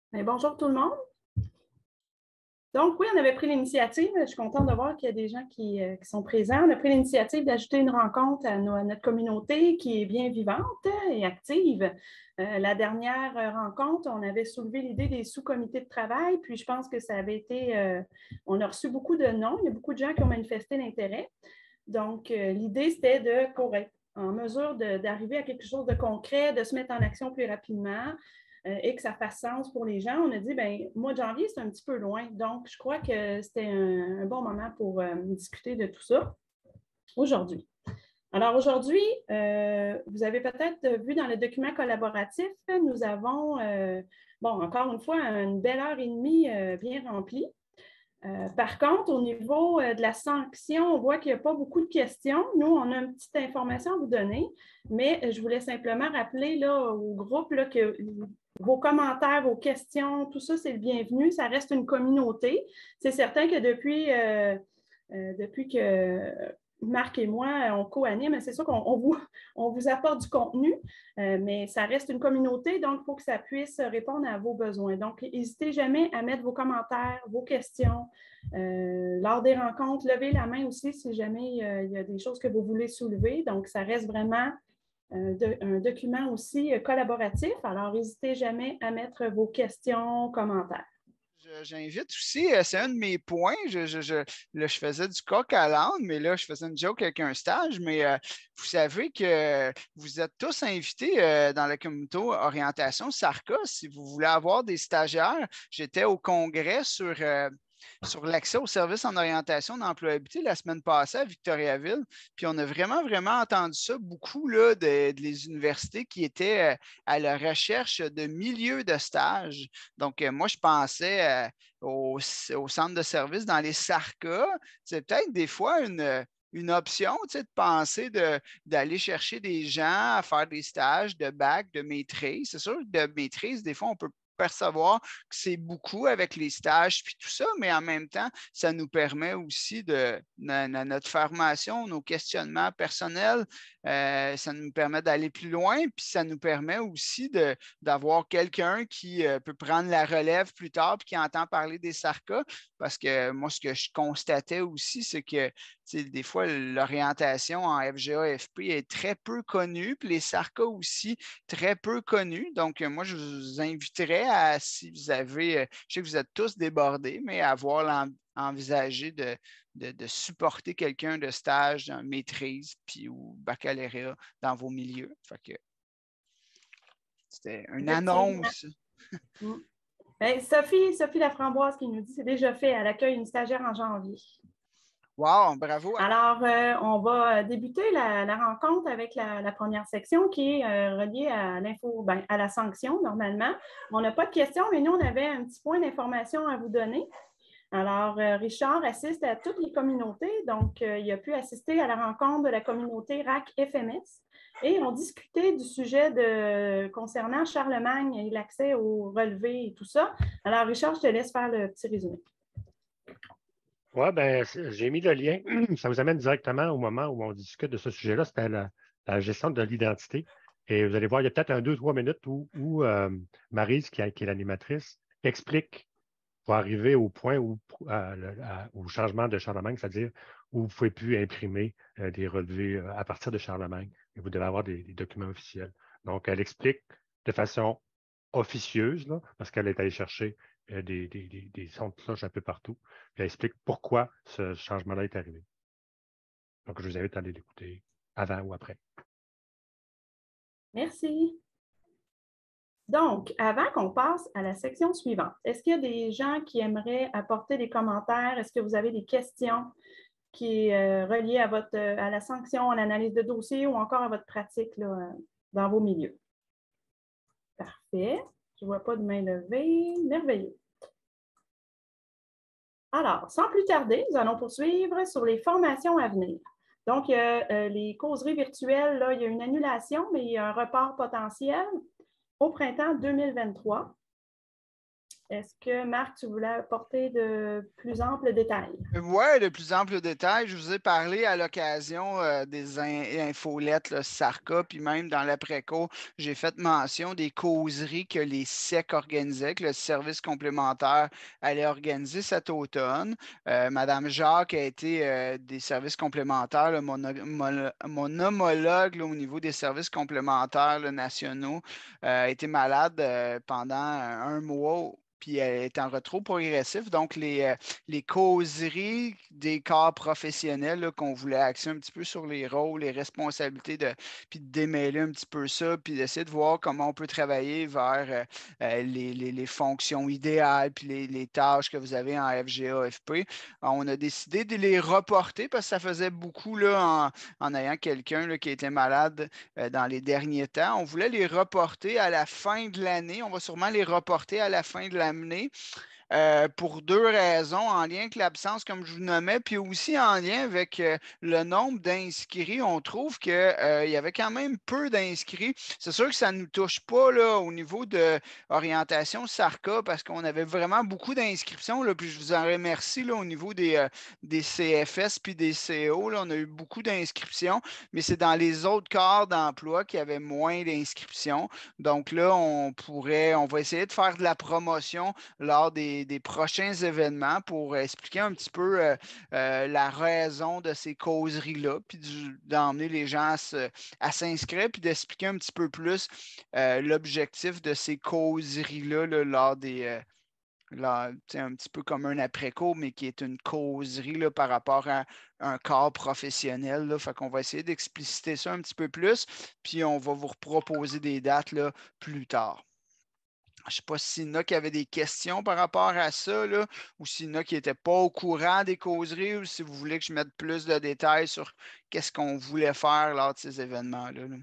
Bien, bonjour tout le monde. Donc, oui, on avait pris l'initiative. Je suis contente de voir qu'il y a des gens qui sont présents. On a pris l'initiative d'ajouter une rencontre à notre communauté qui est bien vivante et active. La dernière rencontre, on avait soulevé l'idée des sous-comités de travail, puis je pense que ça avait été, on a reçu beaucoup de noms. Il y a beaucoup de gens qui ont manifesté l'intérêt. Donc, l'idée, c'était pour être en mesure d'arriver à quelque chose de concret, de se mettre en action plus rapidement et que ça fasse sens pour les gens. On a dit, bien, mois de janvier, c'est un petit peu loin. Donc, je crois que c'était un bon moment pour discuter de tout ça aujourd'hui. Alors aujourd'hui, vous avez peut-être vu dans le document collaboratif, nous avons, encore une fois, une belle heure et demie bien remplie. Par contre, au niveau de la sanction, on voit qu'il n'y a pas beaucoup de questions. Nous, on a une petite information à vous donner, mais je voulais simplement rappeler là, au groupe là, que vos commentaires, vos questions, tout ça, c'est le bienvenu. Ça reste une communauté. C'est certain que depuis que Marc et moi, on co-anime, c'est sûr on vous apporte du contenu, mais ça reste une communauté, donc il faut que ça puisse répondre à vos besoins. Donc, n'hésitez jamais à mettre vos commentaires, vos questions. Lors des rencontres, levez la main aussi si jamais il y a des choses que vous voulez soulever. Donc, ça reste vraiment un document aussi collaboratif. Alors, n'hésitez jamais à mettre vos questions, commentaires. J'invite aussi, c'est un de mes points. Là, je faisais du coq à l'âne, mais là, je faisais une joke avec un stage. Mais vous savez que vous êtes tous invités dans la communauté orientation SARCA. Si vous voulez avoir des stagiaires, j'étais au congrès sur l'accès aux services en orientation d'employabilité la semaine passée à Victoriaville. Puis on a vraiment, vraiment entendu ça beaucoup là, les universités qui étaient à la recherche de milieux de stage. Donc, moi, je pensais au centre de service dans les SARCA. C'est peut-être des fois une option, tu sais, de penser d'aller chercher des gens à faire des stages de bac, de maîtrise. C'est sûr que de maîtrise, des fois, on peut percevoir que c'est beaucoup avec les stages puis tout ça, mais en même temps, ça nous permet aussi notre formation, nos questionnements personnels, ça nous permet d'aller plus loin, puis ça nous permet aussi d'avoir quelqu'un qui peut prendre la relève plus tard puis qui entend parler des SARCA, parce que moi, ce que je constatais aussi, c'est que des fois, l'orientation en FGA, FP est très peu connue, puis les SARCA aussi très peu connus. Donc, moi, je vous inviterais à, si vous avez, je sais que vous êtes tous débordés, mais à avoir envisagé de supporter quelqu'un de stage en maîtrise puis, ou baccalauréat dans vos milieux. Fait que c'était une Effectivement. annonce. Mm. Bien, Sophie Laframboise qui nous dit c'est déjà fait, elle accueille une stagiaire en janvier. Wow, bravo. Alors, on va débuter la rencontre avec la première section qui est reliée à l'info, à la sanction normalement. On n'a pas de questions, mais nous, on avait un petit point d'information à vous donner. Alors, Richard assiste à toutes les communautés, donc il a pu assister à la rencontre de la communauté RAC-FMS et on discutait du sujet concernant Charlemagne et l'accès au relevé et tout ça. Alors, Richard, je te laisse faire le petit résumé. Oui, ben, j'ai mis le lien. Ça vous amène directement au moment où on discute de ce sujet-là. C'était la gestion de l'identité. Et vous allez voir, il y a peut-être 2-3 minutes où Maryse, qui est l'animatrice, explique pour arriver au point au changement de Charlemagne, c'est-à-dire où vous ne pouvez plus imprimer des relevés à partir de Charlemagne. Et vous devez avoir des documents officiels. Donc, elle explique de façon officieuse, là, parce qu'elle est allée chercher des sons de cloche un peu partout. Puis elle explique pourquoi ce changement-là est arrivé. Donc, je vous invite à aller l'écouter avant ou après. Merci. Donc, avant qu'on passe à la section suivante, est-ce qu'il y a des gens qui aimeraient apporter des commentaires? Est-ce que vous avez des questions qui est reliée à la sanction, à l'analyse de dossier ou encore à votre pratique là, dans vos milieux? Parfait. Je ne vois pas de main levée. Merveilleux. Alors, sans plus tarder, nous allons poursuivre sur les formations à venir. Donc, il y a les causeries virtuelles, là, il y a une annulation, mais il y a un report potentiel au printemps 2023. Est-ce que, Marc, tu voulais apporter de plus amples détails? Oui, de plus amples détails. Je vous ai parlé à l'occasion des infolettes, là, SARCA, puis même dans l'après-cours, j'ai fait mention des causeries que les SEC organisaient, que le service complémentaire allait organiser cet automne. Madame Jacques a été des services complémentaires, là, mon homologue là, au niveau des services complémentaires là, nationaux, a été malade pendant un mois. Puis elle est en retrait progressif. Donc, les causeries des corps professionnels là, qu'on voulait axer un petit peu sur les rôles, les responsabilités, puis de démêler un petit peu ça, puis d'essayer de voir comment on peut travailler vers les fonctions idéales, puis les tâches que vous avez en FGA, FP. On a décidé de les reporter parce que ça faisait beaucoup là, en ayant quelqu'un là, qui était malade dans les derniers temps. On voulait les reporter à la fin de l'année. On va sûrement les reporter à la fin de l'année pour deux raisons, en lien avec l'absence, comme je vous nommais, puis aussi en lien avec le nombre d'inscrits. On trouve qu'il y avait quand même peu d'inscrits. C'est sûr que ça ne nous touche pas là, au niveau de orientation SARCA parce qu'on avait vraiment beaucoup d'inscriptions. Là, puis je vous en remercie là, au niveau des CFS puis des CO. Là, on a eu beaucoup d'inscriptions, mais c'est dans les autres corps d'emploi qu'il y avait moins d'inscriptions. Donc là, on va essayer de faire de la promotion lors des prochains événements pour expliquer un petit peu la raison de ces causeries-là, puis d'emmener les gens à s'inscrire, puis d'expliquer un petit peu plus l'objectif de ces causeries-là là, lors un petit peu comme un après-cours, mais qui est une causerie là, par rapport à un corps professionnel. Là. Fait qu'on va essayer d'expliciter ça un petit peu plus, puis on va vous proposer des dates là, plus tard. Je ne sais pas s'il y en a qui avaient des questions par rapport à ça, là, ou s'il y en a qui n'étaient pas au courant des causeries, ou si vous voulez que je mette plus de détails sur qu'est-ce qu'on voulait faire lors de ces événements-là. Là.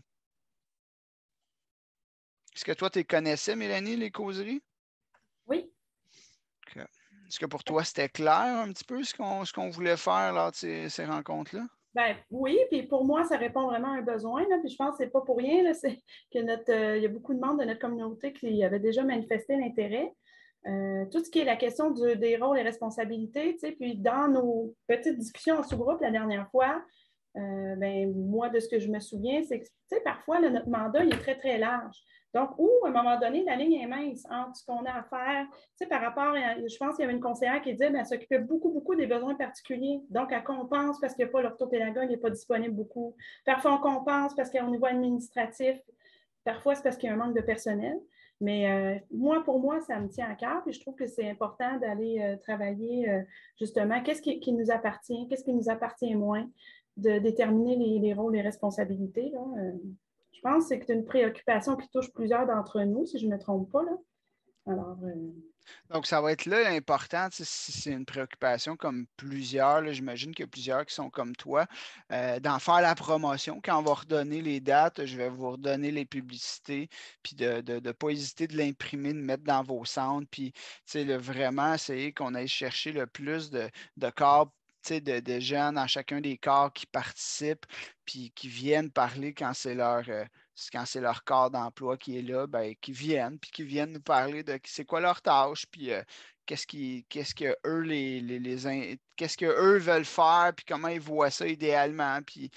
Est-ce que toi, tu les connaissais, Mélanie, les causeries? Oui. Okay. Est-ce que pour toi, c'était clair un petit peu ce qu'on voulait faire lors de ces rencontres-là? Ben, oui, puis pour moi, ça répond vraiment à un besoin. Là, puis je pense que ce n'est pas pour rien. Là, c'est que il y a beaucoup de membres de notre communauté qui avaient déjà manifesté l'intérêt. Tout ce qui est la question des rôles et responsabilités, tu sais, puis dans nos petites discussions en sous-groupe la dernière fois, ben, moi, de ce que je me souviens, c'est que tu sais, parfois, là, notre mandat il est très, très large. Donc, à un moment donné, la ligne est mince entre ce qu'on a à faire, tu sais, par rapport à, je pense qu'il y avait une conseillère qui disait, ben, elle s'occupait beaucoup, beaucoup des besoins particuliers. Donc, elle compense parce qu'il n'y a pas l'orthopédagogue, il n'est pas disponible beaucoup. Parfois, on compense parce qu'au niveau administratif, parfois, c'est parce qu'il y a un manque de personnel. Mais pour moi, ça me tient à cœur. Puis je trouve que c'est important d'aller travailler justement qu'est-ce qui nous appartient, qu'est-ce qui nous appartient moins, de déterminer les rôles et responsabilités. Là. Je pense que c'est une préoccupation qui touche plusieurs d'entre nous, si je ne me trompe pas. Là. Alors, Donc, ça va être là l'important, si c'est une préoccupation comme plusieurs, là, j'imagine qu'il y a plusieurs qui sont comme toi, d'en faire la promotion. Quand on va redonner les dates, je vais vous redonner les publicités, puis de ne pas hésiter de l'imprimer, de mettre dans vos centres, puis vraiment essayer qu'on aille chercher le plus de corps de jeunes dans chacun des corps qui participent, puis qui viennent parler quand c'est leur corps d'emploi qui est là, ben, qui viennent nous parler de c'est quoi leur tâche, puis qu'est-ce que eux qu'est-ce que eux veulent faire, puis comment ils voient ça idéalement. Puis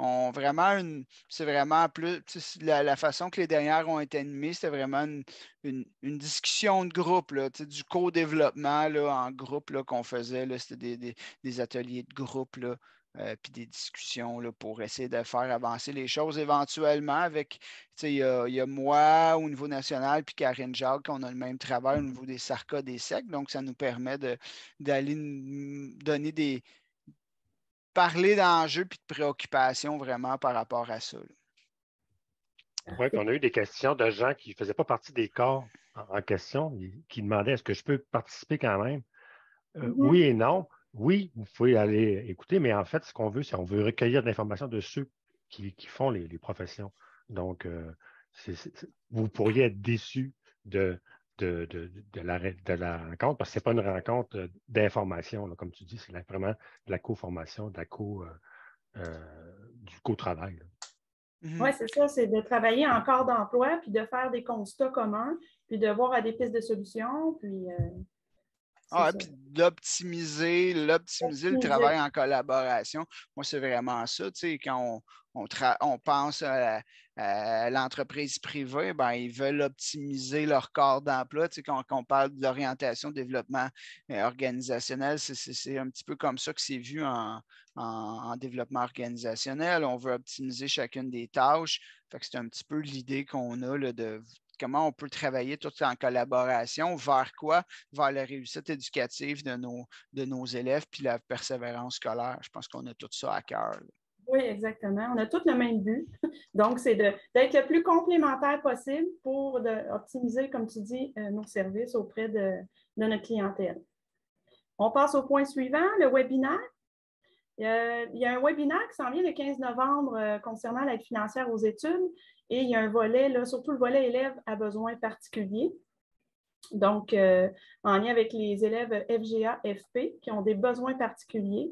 c'est vraiment plus la façon que les dernières ont été animées, c'était vraiment une discussion de groupe, là, du co-développement là, en groupe là, qu'on faisait. Là, c'était des ateliers de groupe. Là, puis des discussions là, pour essayer de faire avancer les choses éventuellement avec, il y a moi au niveau national, puis Karine Jacques, on a le même travail au niveau des SARCA, des SEC, donc ça nous permet d'aller donner parler d'enjeux puis de préoccupations vraiment par rapport à ça. Oui, puis on a eu des questions de gens qui ne faisaient pas partie des corps en question, qui demandaient est-ce que je peux participer quand même? Oui et non. Oui, vous pouvez aller écouter, mais en fait, ce qu'on veut, c'est qu'on veut recueillir de l'information de ceux qui font les professions. Donc, vous pourriez être déçu de la rencontre parce que ce n'est pas une rencontre d'information, là, comme tu dis, c'est vraiment de la co-formation, du co-travail. Oui, c'est ça, c'est de travailler en corps d'emploi, puis de faire des constats communs, puis de voir à des pistes de solutions, puis Puis l'optimiser le travail en collaboration. Moi, c'est vraiment ça. Tu sais, quand on pense à l'entreprise privée, ben, ils veulent optimiser leur corps d'emploi. Tu sais, quand on parle de l'orientation, développement organisationnel, c'est un petit peu comme ça que c'est vu en développement organisationnel. On veut optimiser chacune des tâches. Fait que c'est un petit peu l'idée qu'on a là, de comment on peut travailler tout en collaboration vers quoi? Vers la réussite éducative de nos élèves puis la persévérance scolaire. Je pense qu'on a tout ça à cœur. Là. Oui, exactement. On a tous le même but. Donc, c'est d'être le plus complémentaire possible pour optimiser, comme tu dis, nos services auprès de notre clientèle. On passe au point suivant, le webinaire. Il y a un webinaire qui s'en vient le 15 novembre concernant l'aide financière aux études et il y a un volet, là, surtout le volet élèves à besoins particuliers. Donc, en lien avec les élèves FGA, FP qui ont des besoins particuliers.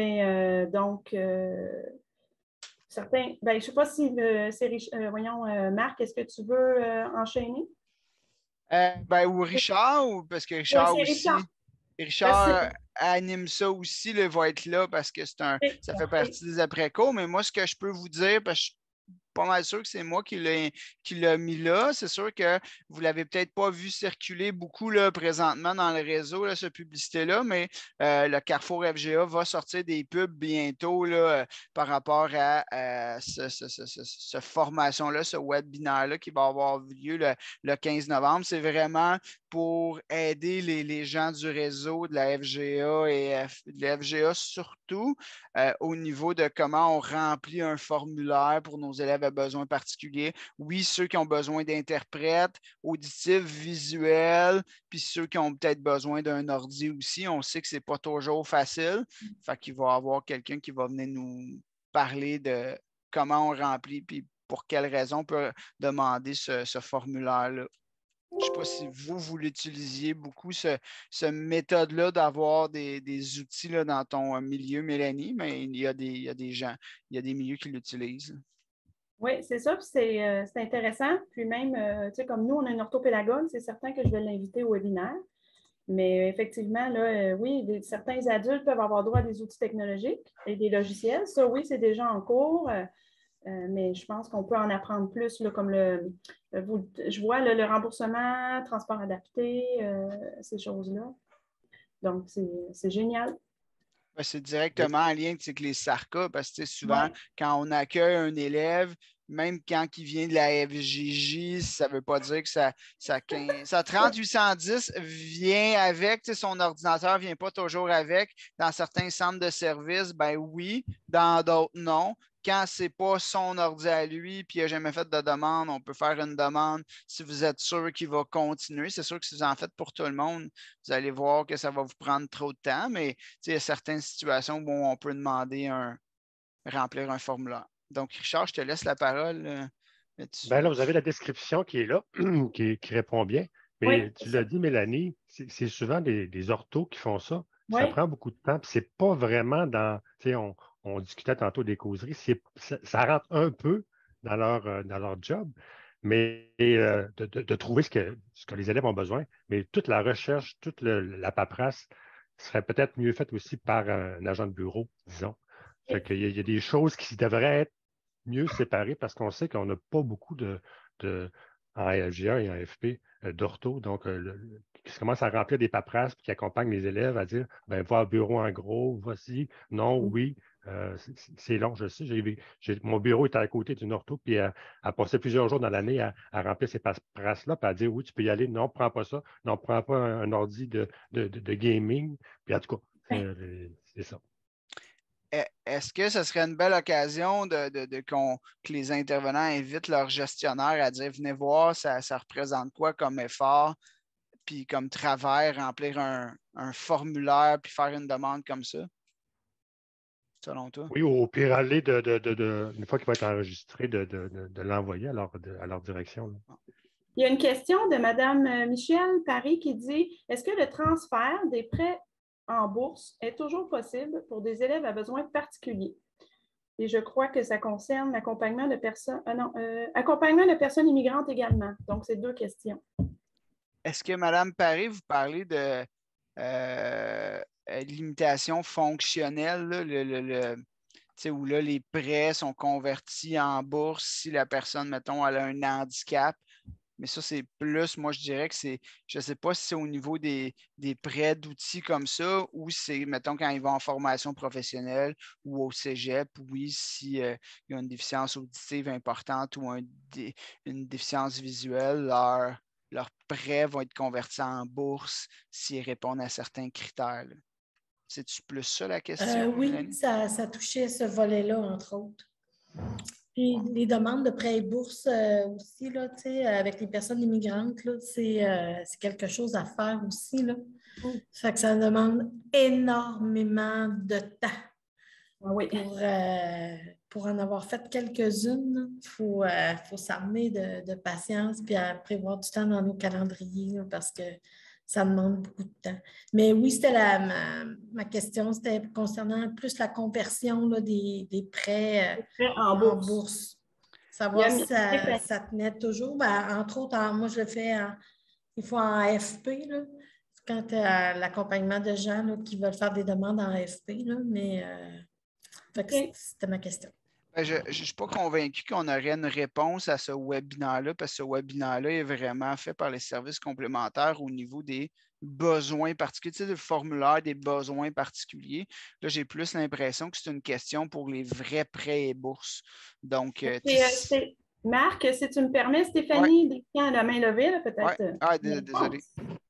Certains, je ne sais pas si c'est Marc, est-ce que tu veux enchaîner? Ou Richard, parce que Richard Oui, aussi. Richard anime ça aussi, il va être là parce que ça fait partie des après-cours. Mais moi, ce que je peux vous dire, parce que je suis pas mal sûr que c'est moi qui l'a mis là. C'est sûr que vous ne l'avez peut-être pas vu circuler beaucoup là, présentement dans le réseau, là, cette publicité-là, mais le Carrefour FGA va sortir des pubs bientôt là, par rapport à cette formation-là, ce webinaire-là qui va avoir lieu le 15 novembre. C'est vraiment pour aider les gens du réseau de la FGA et de la FGA surtout au niveau de comment on remplit un formulaire pour nos élèves à besoins particuliers. Oui, ceux qui ont besoin d'interprètes, auditifs, visuels, puis ceux qui ont peut-être besoin d'un ordi aussi. On sait que ce n'est pas toujours facile. Fait qu'il va y avoir quelqu'un qui va venir nous parler de comment on remplit, puis pour quelles raisons on peut demander ce formulaire-là. Je ne sais pas si vous l'utilisiez beaucoup, cette méthode-là d'avoir des outils là, dans ton milieu, Mélanie, mais il y a des gens, il y a des milieux qui l'utilisent. Oui, c'est ça, puis c'est intéressant. Puis même, tu sais, comme nous, on a une orthopédagogue, c'est certain que je vais l'inviter au webinaire. Mais effectivement, là, oui, certains adultes peuvent avoir droit à des outils technologiques et des logiciels. Ça, oui, c'est déjà en cours. Mais je pense qu'on peut en apprendre plus, là, comme je vois le remboursement, transport adapté, ces choses-là. Donc, c'est génial. C'est directement en lien avec les SARCA, parce que souvent, quand on accueille un élève, même quand il vient de la FJJ, ça ne veut pas dire que ça 3810 vient avec, son ordinateur ne vient pas toujours avec. Dans certains centres de services, ben oui, dans d'autres, non. Quand ce n'est pas son ordi à lui puis il n'a jamais fait de demande, on peut faire une demande si vous êtes sûr qu'il va continuer. C'est sûr que si vous en faites pour tout le monde, vous allez voir que ça va vous prendre trop de temps, mais il y a certaines situations où on peut demander remplir un formulaire. Donc, Richard, je te laisse la parole. Là, vous avez la description qui est là, qui répond bien. Mais tu l'as dit, Mélanie, c'est souvent des orthos qui font ça. Ça prend beaucoup de temps. Ce n'est pas vraiment dans. On discutait tantôt des causeries. Ça rentre un peu dans leur job, mais de trouver ce que les élèves ont besoin. Mais toute la recherche, toute la paperasse serait peut-être mieux faite aussi par un agent de bureau, disons. Fait qu'il y a des choses qui devraient être mieux séparées parce qu'on sait qu'on n'a pas beaucoup en FGA et en FP d'ortho. Donc, qui commence à remplir des paperasses qui accompagnent les élèves à dire va au bureau en gros, voici, non, oui. C'est long, je sais. Mon bureau était à côté d'une ortho, puis elle passait plusieurs jours dans l'année à remplir ces paperasses-là, puis à dire oui, tu peux y aller, non, prends pas ça, non, prends pas un ordi de gaming. Puis en tout cas, c'est ça. Est-ce que ce serait une belle occasion que les intervenants invitent leur gestionnaire à dire venez voir, ça représente quoi comme effort, puis comme travail, remplir un formulaire, puis faire une demande comme ça? Selon toi? Oui, au pire, aller une fois qu'il va être enregistré, de l'envoyer à leur direction. Là. Il y a une question de Mme Michel Paris qui dit est-ce que le transfert des prêts en bourse est toujours possible pour des élèves à besoins particuliers? Et je crois que ça concerne l'accompagnement de personnes, accompagnement de personnes immigrantes également. Donc, c'est 2 questions. Est-ce que, Mme Paré, vous parlez de limitation fonctionnelle, là, où là, les prêts sont convertis en bourse si la personne, mettons, elle a un handicap? Mais ça, c'est plus, moi, je dirais que c'est, je ne sais pas si c'est au niveau des prêts d'outils comme ça ou c'est, mettons, quand ils vont en formation professionnelle ou au cégep, oui, s'il y a une déficience auditive importante ou une déficience visuelle, leurs prêts vont être convertis en bourse s'ils répondent à certains critères. C'est-tu plus ça la question? Oui, Mélanie? ça touchait ce volet-là, entre autres. Puis les demandes de prêts et bourses aussi, là, avec les personnes immigrantes, c'est quelque chose à faire aussi. Là. Fait que ça demande énormément de temps. Oui. Pour en avoir fait quelques-unes, il faut s'armer de patience et prévoir du temps dans nos calendriers là, parce que ça demande beaucoup de temps. Mais oui, c'était ma question, c'était concernant plus la conversion là, des prêts en bourse. Savoir si ça tenait toujours. Ben, entre autres, moi, je le fais des fois en AFP, là, quand l'accompagnement de gens là, qui veulent faire des demandes en AFP, là, mais c'était ma question. Je ne suis pas convaincu qu'on aurait une réponse à ce webinaire-là, parce que ce webinaire-là est vraiment fait par les services complémentaires au niveau des besoins particuliers, tu sais, le formulaire des besoins particuliers. Là, j'ai plus l'impression que c'est une question pour les vrais prêts et bourses. Donc, Marc, si tu me permets, Stéphanie, Descamps à la main levée, peut-être. Ouais. Ah, désolé.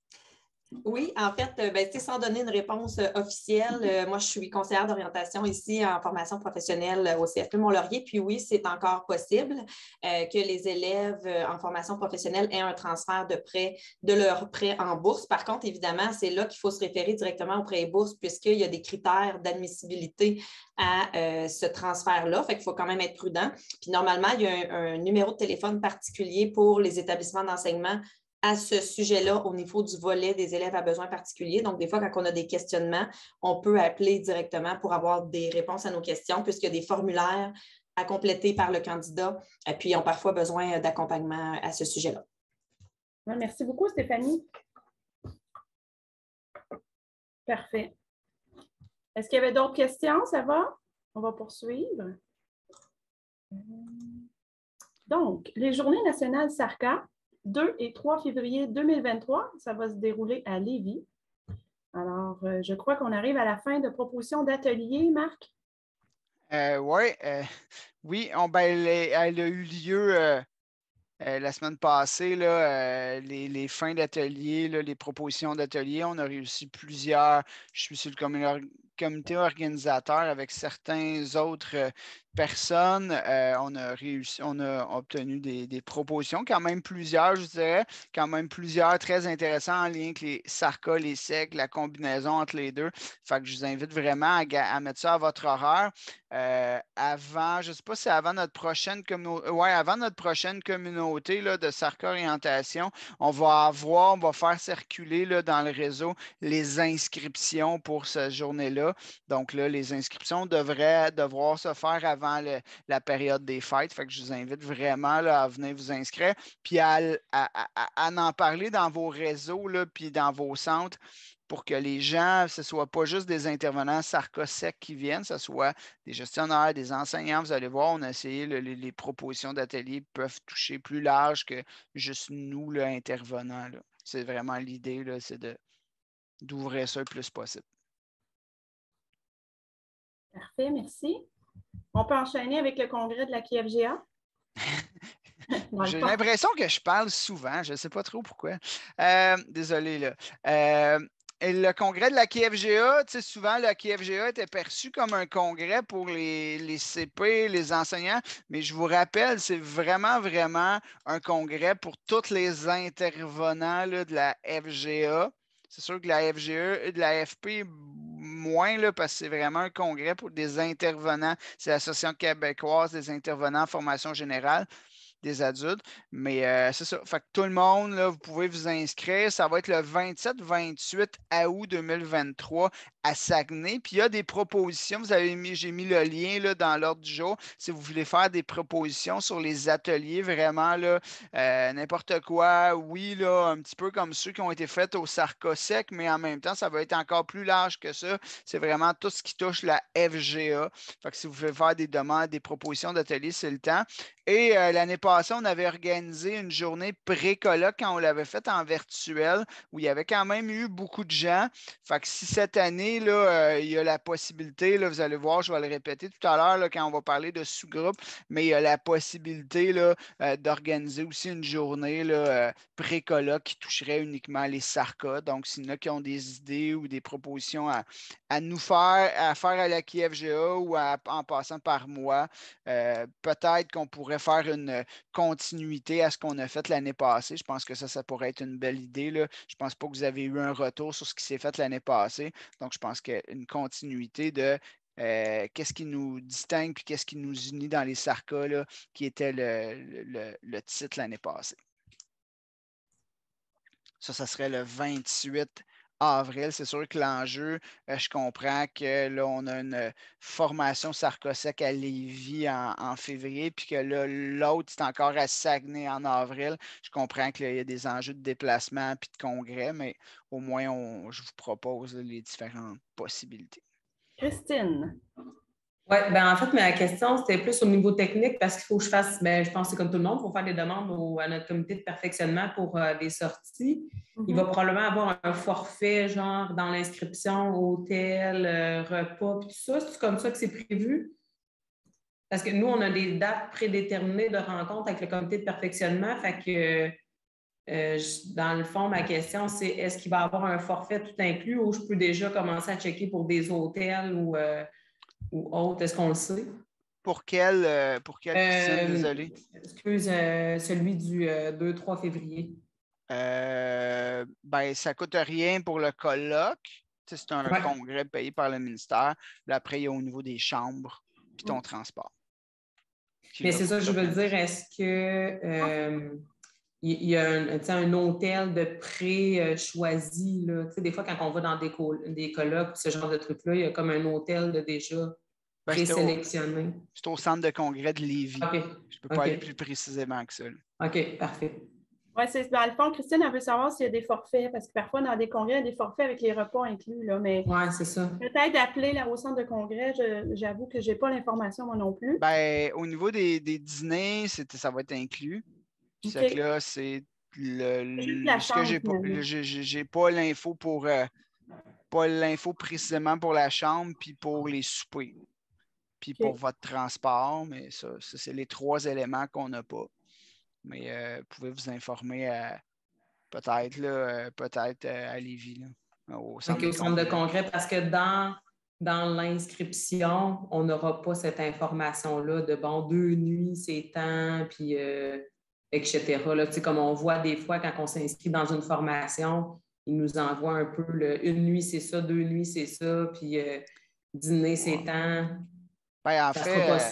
Oui, en fait, sans donner une réponse officielle, moi, je suis conseillère d'orientation ici en formation professionnelle au CFP Mont-Laurier. Puis oui, c'est encore possible que les élèves en formation professionnelle aient un transfert de leur prêt en bourse. Par contre, évidemment, c'est là qu'il faut se référer directement au prêt et bourse puisqu'il y a des critères d'admissibilité à ce transfert-là. Fait qu'il faut quand même être prudent. Puis normalement, il y a un numéro de téléphone particulier pour les établissements d'enseignement à ce sujet-là au niveau du volet des élèves à besoins particuliers. Donc, des fois, quand on a des questionnements, on peut appeler directement pour avoir des réponses à nos questions puisqu'il y a des formulaires à compléter par le candidat, puis ils ont parfois besoin d'accompagnement à ce sujet-là. Merci beaucoup, Stéphanie. Parfait. Est-ce qu'il y avait d'autres questions? Ça va? On va poursuivre. Donc, les Journées nationales SARCA, 2 et 3 février 2023, ça va se dérouler à Lévis. Alors, je crois qu'on arrive à la fin de propositions d'ateliers, Marc. Oui, elle a eu lieu la semaine passée, là, les fins d'atelier, les propositions d'atelier. On a réussi plusieurs. Je suis sur le comité organisateur avec certains autres personnes. On a obtenu des propositions, quand même plusieurs, je dirais, quand même plusieurs très intéressants en lien avec les SARCA, les SEC, la combinaison entre les deux. Fait que je vous invite vraiment à mettre ça à votre horaire. Avant, je ne sais pas si c'est avant notre prochaine communauté. Oui, avant notre prochaine communauté là, de SARCA Orientation, on va faire circuler là, dans le réseau les inscriptions pour cette journée-là. Donc là, les inscriptions devraient devoir se faire avant la période des fêtes. Fait que je vous invite vraiment là, à venir vous inscrire, puis à en parler dans vos réseaux, là, puis dans vos centres, pour que les gens, ce ne soit pas juste des intervenants SARCA-SEC qui viennent, ce soit des gestionnaires, des enseignants. Vous allez voir, on a essayé, les propositions d'ateliers peuvent toucher plus large que juste nous, là, intervenants. Là. C'est vraiment l'idée, là, c'est d'ouvrir ça le plus possible. Parfait, merci. On peut enchaîner avec le congrès de la QFGA. J'ai l'impression que je parle souvent, je ne sais pas trop pourquoi. Désolé, là. Et le congrès de la QFGA, tu sais, souvent, la QFGA était perçu comme un congrès pour les CP, les enseignants, mais je vous rappelle, c'est vraiment, vraiment un congrès pour tous les intervenants là, de la FGA. C'est sûr que la FGE et de la FP, moins, là, parce que c'est vraiment un congrès pour des intervenants. C'est l'Association québécoise des intervenants en formation générale des adultes. Mais c'est ça. Fait que tout le monde, là, vous pouvez vous inscrire. Ça va être le 27-28 août 2023 à Saguenay. Puis il y a des propositions. J'ai mis le lien là, dans l'ordre du jour. Si vous voulez faire des propositions sur les ateliers, vraiment, là, n'importe quoi. Oui, là, un petit peu comme ceux qui ont été faits au Sarcosec, mais en même temps, ça va être encore plus large que ça. C'est vraiment tout ce qui touche la FGA. Fait que si vous voulez faire des demandes, des propositions d'ateliers, c'est le temps. Et l'année passée, on avait organisé une journée pré-colloque quand on l'avait faite en virtuel, où il y avait quand même eu beaucoup de gens. Fait que si cette année, là, il y a la possibilité, là, vous allez voir, je vais le répéter tout à l'heure là, quand on va parler de sous-groupe, mais il y a la possibilité là, d'organiser aussi une journée là, pré-colloque qui toucherait uniquement les SARCA. Donc, s'il y en a qui ont des idées ou des propositions à nous faire, à faire à la KFGA ou en passant par moi, peut-être qu'on pourrait faire une continuité à ce qu'on a fait l'année passée. Je pense que ça pourrait être une belle idée, là. Je ne pense pas que vous avez eu un retour sur ce qui s'est fait l'année passée. Donc, je pense qu'une continuité de qu'est-ce qui nous distingue et qu'est-ce qui nous unit dans les SARCA, là, qui était le titre l'année passée. Ça serait le 28 avril. C'est sûr que l'enjeu, je comprends que là, on a une formation Sarcosec à Lévis en février, puis que là, l'autre, c'est encore à Saguenay en avril. Je comprends qu'il y a des enjeux de déplacement puis de congrès, mais au moins, je vous propose les différentes possibilités. Christine. Oui, ben en fait, ma question, c'était plus au niveau technique parce qu'il faut que je fasse, ben, je pense que c'est comme tout le monde, il faut faire des demandes à notre comité de perfectionnement pour les sorties. Il va probablement avoir un forfait, genre dans l'inscription, hôtel, repas, puis tout ça. C'est comme ça que c'est prévu? Parce que nous, on a des dates prédéterminées de rencontres avec le comité de perfectionnement. Fait que dans le fond, ma question, c'est est-ce qu'il va y avoir un forfait tout inclus ou je peux déjà commencer à checker pour des hôtels ou autre, est-ce qu'on le sait? Pour quelle Christine, désolé? Excuse, celui du 2-3 février. Ben, ça ne coûte rien pour le colloque. C'est un congrès payé par le ministère. Puis après, il y a au niveau des chambres puis ton transport. Mais c'est ça que je veux dire. Est-ce que il y a un hôtel de pré-choisi? Des fois, quand on va dans des colloques, ce genre de trucs-là, il y a comme un hôtel de déjà présélectionné. C'est au centre de congrès de Lévis. Okay. Je ne peux pas aller plus précisément que ça. Là. OK, parfait. Oui, dans le fond, Christine, elle veut savoir s'il y a des forfaits, parce que parfois, dans des congrès, il y a des forfaits avec les repas inclus. Mais oui, c'est ça. Peut-être d'appeler là, au centre de congrès, j'avoue que je n'ai pas l'information moi non plus. Ben, au niveau des dyners, ça va être inclus. Puis okay. Là, c'est ce que j'ai pas l'info pour pas l'info précisément pour la chambre puis pour les soupers. Puis pour votre transport, mais ça c'est les 3 éléments qu'on n'a pas. Mais vous pouvez vous informer peut-être à Lévis, là, au centre de congrès, parce que dans l'inscription, on n'aura pas cette information-là de 2 nuits, c'est temps, puis etc. Là, comme on voit des fois quand on s'inscrit dans une formation, ils nous envoient un peu une nuit, c'est ça, 2 nuits, c'est ça, puis dîner, c'est temps. Ben, en fait, sera pas ça.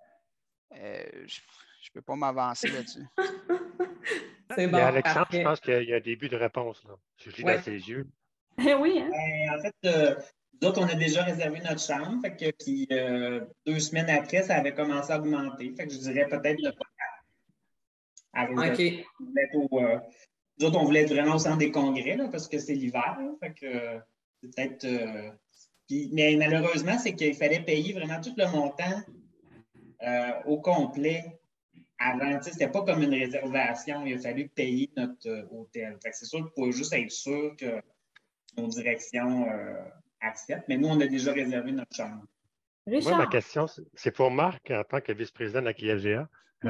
Je peux pas m'avancer là-dessus. C'est bon. Alexandre, je pense qu'il y a un début de réponse. Là. Je lis dans ses yeux. Oui, hein? En fait, nous autres, on a déjà réservé notre chambre. Fait que, puis 2 semaines après, ça avait commencé à augmenter. Fait que je dirais peut-être le à réserver. Nous autres, on voulait être vraiment au centre des congrès là, parce que c'est l'hiver. Fait que c'est peut-être. Mais malheureusement, c'est qu'il fallait payer vraiment tout le montant au complet avant. C'était pas comme une réservation. Il a fallu payer notre hôtel. Fait que c'est sûr qu'il faut juste être sûr que nos directions acceptent. Mais nous, on a déjà réservé notre chambre. Richard. Moi, ma question, c'est pour Marc, en tant que vice-président de la KFGA.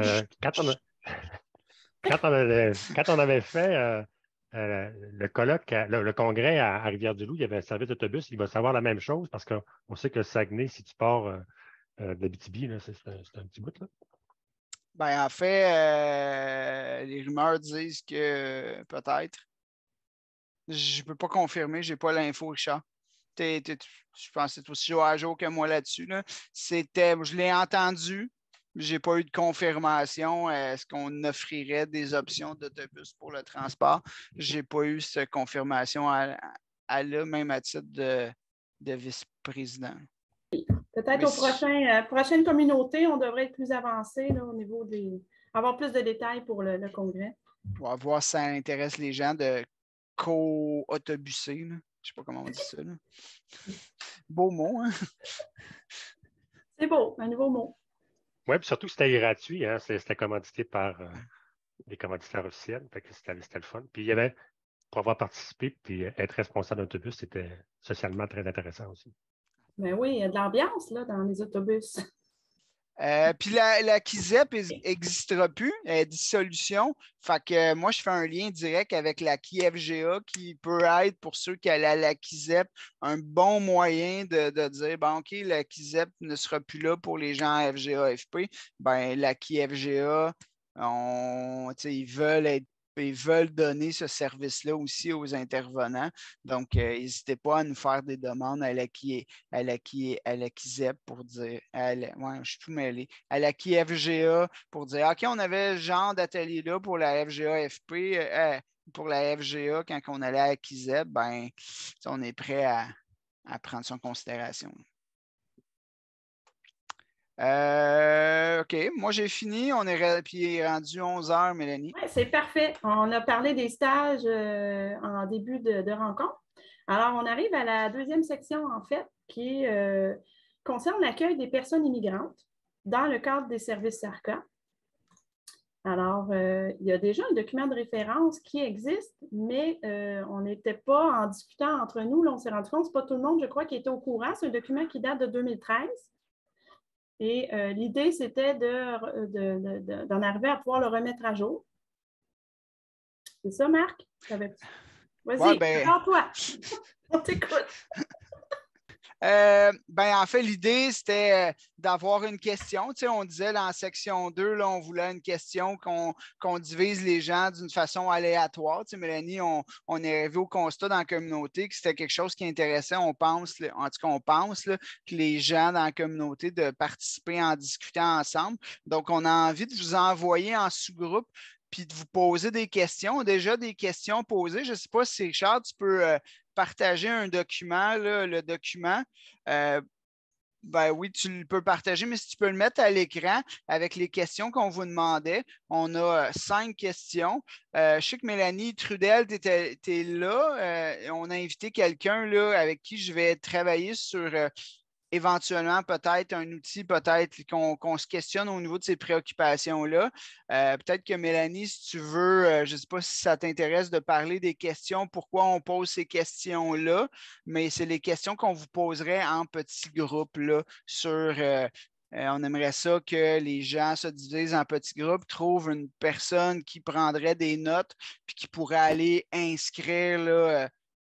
Quand on avait fait le colloque, le congrès à Rivière-du-Loup, il y avait un service d'autobus. Il va savoir la même chose parce qu'on sait que Saguenay, si tu pars d'Abitibi, c'est un petit bout. Là. Ben, en fait, les rumeurs disent que peut-être. Je ne peux pas confirmer, je n'ai pas l'info, Richard. Je pense que tu es aussi à jour que moi là-dessus. Là. Je l'ai entendu, mais je n'ai pas eu de confirmation. Est-ce qu'on offrirait des options d'autobus pour le transport? Je n'ai pas eu cette confirmation là, même à titre vice-président. Peut-être aux prochaines communautés, on devrait être plus avancé là, au niveau avoir plus de détails pour le congrès. On va voir si ça intéresse les gens de co-autobusser. Je ne sais pas comment on dit ça. Là. Beau mot, hein? C'est beau, un nouveau mot. Oui, puis surtout, c'était gratuit. Hein? C'était commandité par des commanditaires officiels. Fait que c'était le fun. Puis il y avait, pour avoir participé puis être responsable d'autobus, c'était socialement très intéressant aussi. Ben oui, il y a de l'ambiance là, dans les autobus. Puis la KIZEP n'existera plus, elle est dissolution. Fait que moi, je fais un lien direct avec la KIFGA qui peut être, pour ceux qui allaient à la KIZEP, un bon moyen de dire, bon, OK, la KIZEP ne sera plus là pour les gens à FGA-FP. Ben, la KIFGA, ils veulent donner ce service-là aussi aux intervenants. Donc, n'hésitez pas à nous faire des demandes à la KIZEP pour dire, je suis tout mêlé, à la KIFGA pour dire, OK, on avait ce genre d'atelier-là pour la FGA-FP, pour la FGA quand on allait à la KIZEP, ben, on est prêt à prendre ça en considération. OK, moi j'ai fini. On est rendu 11h, Mélanie. Oui, c'est parfait. On a parlé des stages en début de rencontre. Alors, on arrive à la deuxième section, en fait, qui concerne l'accueil des personnes immigrantes dans le cadre des services SARCA. Alors, il y a déjà un document de référence qui existe, mais on n'était pas en discutant entre nous. Là, on s'est rendu compte, ce n'est pas tout le monde, je crois, qui était au courant. C'est un document qui date de 2013. Et l'idée, c'était d'en arriver à pouvoir le remettre à jour. C'est ça, Marc? Vas-y, toi. On t'écoute. En fait, l'idée, c'était d'avoir une question. Tu sais, on disait dans la section 2, là, on voulait une question qu'on divise les gens d'une façon aléatoire. Tu sais, Mélanie, on est arrivé au constat dans la communauté que c'était quelque chose qui intéressait. On pense là, que les gens dans la communauté de participer en discutant ensemble. Donc, on a envie de vous envoyer en sous-groupe puis de vous poser des questions. Déjà, des questions posées. Je ne sais pas si, Richard, tu peux partager un document, là, le document. Ben oui, tu le peux partager, mais si tu peux le mettre à l'écran avec les questions qu'on vous demandait. On a 5 questions. Je sais que Mélanie Trudel, tu es là. On a invité quelqu'un là, avec qui je vais travailler sur éventuellement peut-être un outil, peut-être qu'on se questionne au niveau de ces préoccupations-là. Peut-être que Mélanie, si tu veux, je ne sais pas si ça t'intéresse de parler des questions, pourquoi on pose ces questions-là, mais c'est les questions qu'on vous poserait en petits groupes là, sur on aimerait ça que les gens se divisent en petits groupes, trouvent une personne qui prendrait des notes puis qui pourrait aller inscrire là,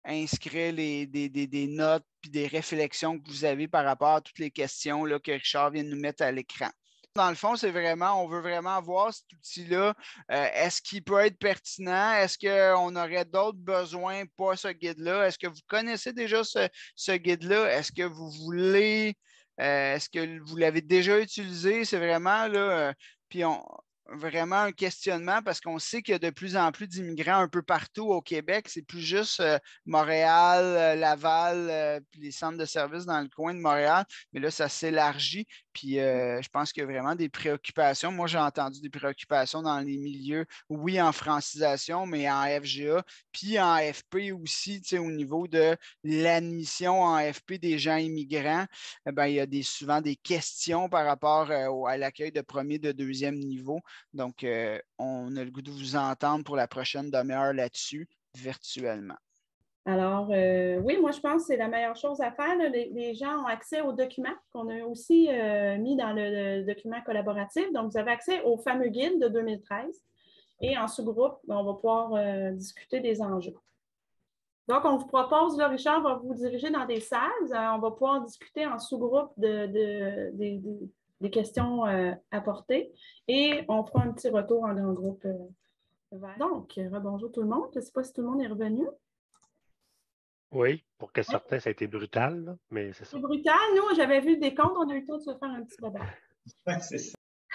des notes puis des réflexions que vous avez par rapport à toutes les questions là, que Richard vient de nous mettre à l'écran. Dans le fond, on veut vraiment voir cet outil-là. Est-ce qu'il peut être pertinent? Est-ce qu'on aurait d'autres besoins pour ce guide-là? Est-ce que vous connaissez déjà ce guide-là? Est-ce que vous voulez, est-ce que vous l'avez déjà utilisé? C'est vraiment là, puis vraiment un questionnement parce qu'on sait qu'il y a de plus en plus d'immigrants un peu partout au Québec. C'est plus juste Montréal, Laval, puis les centres de services dans le coin de Montréal. Mais là, ça s'élargit. Puis je pense qu'il y a vraiment des préoccupations. Moi, j'ai entendu des préoccupations dans les milieux, oui, en francisation, mais en FGA, puis en FP aussi, tu sais, au niveau de l'admission en FP des gens immigrants. Ben, il y a souvent des questions par rapport à l'accueil de premier, de deuxième niveau. Donc, on a le goût de vous entendre pour la prochaine demi-heure là-dessus, virtuellement. Alors, oui, moi, je pense que c'est la meilleure chose à faire. Les gens ont accès aux documents qu'on a aussi mis dans le document collaboratif. Donc, vous avez accès au fameux guide de 2013. Et en sous-groupe, on va pouvoir discuter des enjeux. Donc, on vous propose, là, Richard va vous diriger dans des salles. On va pouvoir discuter en sous-groupe des questions apportées et on fera un petit retour en grand groupe. Donc, bonjour tout le monde. Je ne sais pas si tout le monde est revenu. Oui, pour que certains, ça a été brutal, là, mais c'est ça. C'est brutal. Nous, j'avais vu des comptes, on a eu le temps de se faire un petit baba. Oui, c'est ça.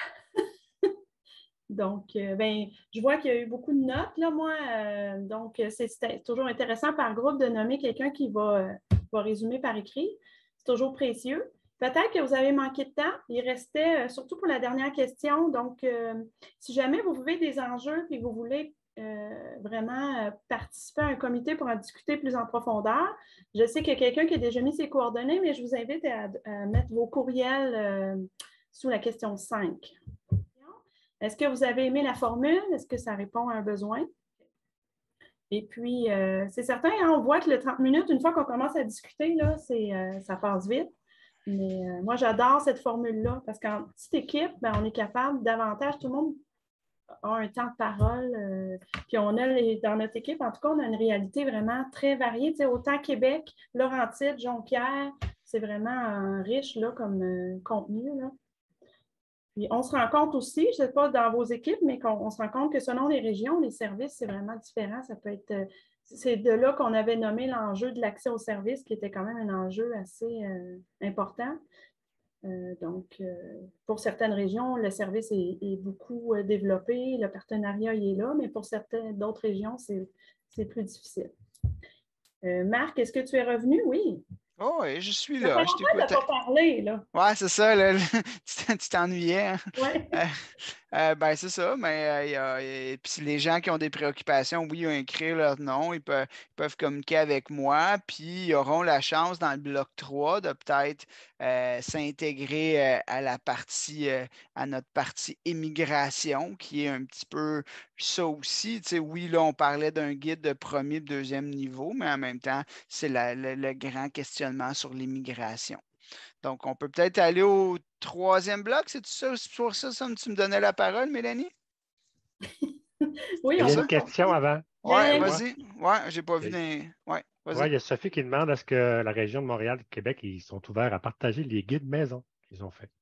Donc, je vois qu'il y a eu beaucoup de notes, là, moi. Donc, c'est toujours intéressant par groupe de nommer quelqu'un qui va vais résumer par écrit. C'est toujours précieux. Peut-être que vous avez manqué de temps. Il restait, surtout pour la dernière question, donc si jamais vous vivez des enjeux et que vous voulez vraiment participer à un comité pour en discuter plus en profondeur, je sais qu'il y a quelqu'un qui a déjà mis ses coordonnées, mais je vous invite à mettre vos courriels sous la question 5. Est-ce que vous avez aimé la formule? Est-ce que ça répond à un besoin? Et puis, c'est certain, hein, on voit que le 30 minutes, une fois qu'on commence à discuter, là, ça passe vite. Mais moi, j'adore cette formule-là parce qu'en petite équipe, ben, on est capable davantage, tout le monde a un temps de parole. Puis on a, dans notre équipe, en tout cas, on a une réalité vraiment très variée. Tu sais, autant Québec, Laurentides, Jonquière, c'est vraiment riche là, comme contenu. Là. Puis on se rend compte aussi, je ne sais pas dans vos équipes, mais on se rend compte que selon les régions, les services, c'est vraiment différent. Ça peut être. C'est de là qu'on avait nommé l'enjeu de l'accès aux services, qui était quand même un enjeu assez important. Donc, pour certaines régions, le service est beaucoup développé, le partenariat il est là, mais pour certaines d'autres régions, c'est plus difficile. Marc, est-ce que tu es revenu? Oui. Oh, oui, je suis là. là. Je t'écoute. Tu n'as pas parlé, là. Oui, c'est ça. Là, tu t'ennuyais. Hein? Oui. Ben, c'est ça, mais puis les gens qui ont des préoccupations, oui, ils ont écrit leur nom, ils peuvent communiquer avec moi, puis ils auront la chance dans le bloc 3 de peut-être s'intégrer à notre partie immigration, qui est un petit peu ça aussi. Tu sais, oui, là, on parlait d'un guide de premier et deuxième niveau, mais en même temps, c'est le grand questionnement sur l'immigration. Donc, on peut peut-être aller au 3e bloc. C'est pour ça que tu me donnais la parole, Mélanie? Oui, il y a une question avant. Oui, vas-y. Oui, j'ai pas vu. Ouais, il y a Sophie qui demande est-ce que la région de Montréal et Québec, ils sont ouverts à partager les guides maison qu'ils ont faits?